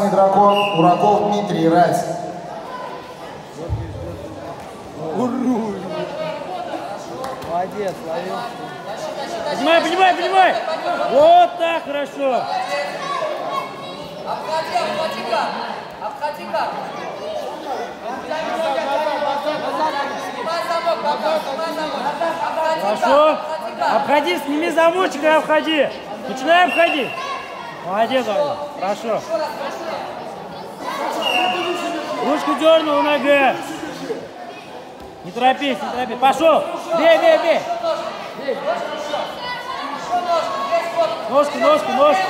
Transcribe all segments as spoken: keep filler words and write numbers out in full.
Красный дракон, Ураков Дмитрий, Рать. Молодец, ловил. Поднимай, поднимай, поднимай! Вот так, хорошо! Обходи, обходи как! Обходи как! Снимай замок, пока, снимай замок! Хорошо! Обходи, сними замочек и обходи! Начинай обходить! Молодец, Ваня. Хорошо! Ручку дернул, нога! Не торопись, не торопись! Пошел! Бей, бей, бей! Ножку, ножку, ножку!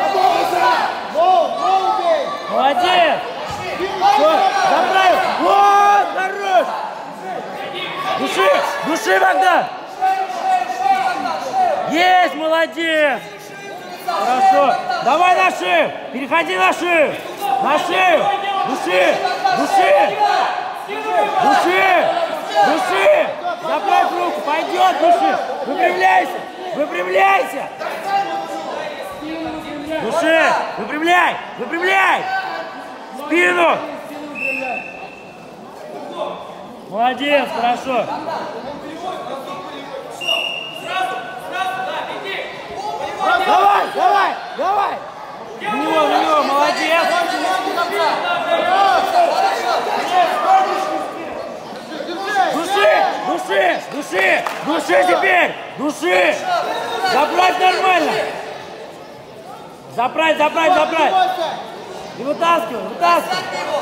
Молодец! Все, заправил! Вот, хорош! Души, души, Богдан! Есть, молодец! Хорошо! Давай на шею! Переходи на шею! На шею! Души! Души! Души! Души! Заправь руку! Пойдет, души! Выпрямляйся! Выпрямляйся! Души! Выпрямляй! Выпрямляй! Спину! Молодец! Хорошо! Давай! Давай! Давай! На него! На него! Молодец! Души! Души! Души! Души теперь! Души! Заправь нормально! Заправь, заправь, заправь! И вытаскивай, вытаскивай!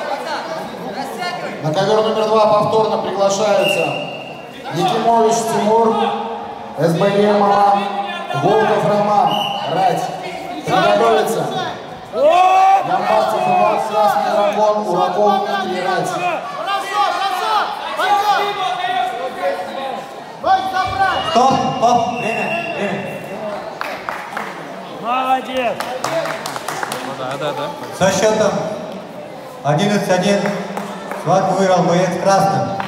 На ковер номер два повторно приглашаются Якимович Тимур, СБЕ Малан, Волков Роман, Рать. Приготовиться. Ямбарцев Иван, Красный дракон, Ураков Дмитрий, Рать. Стоп, стоп, время, время. Молодец! Да, да, да. Со счетом одиннадцать один свадьбу выиграл боец красным.